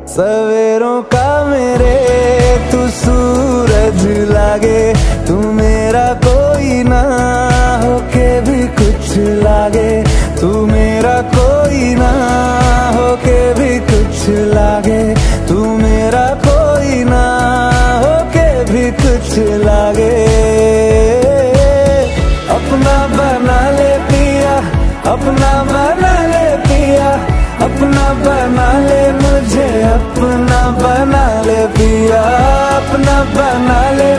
सवेरों का मेरे तू सूरज लागे, तू मेरा कोई ना होके भी कुछ लागे, तू मेरा कोई ना होके भी कुछ लागे, तू मेरा कोई ना होके भी कुछ लागे। अपना बना ले पिया, अपना बना ले पिया, अपना बना ले मुझे, अपना बना ले पिया, अपना बना ले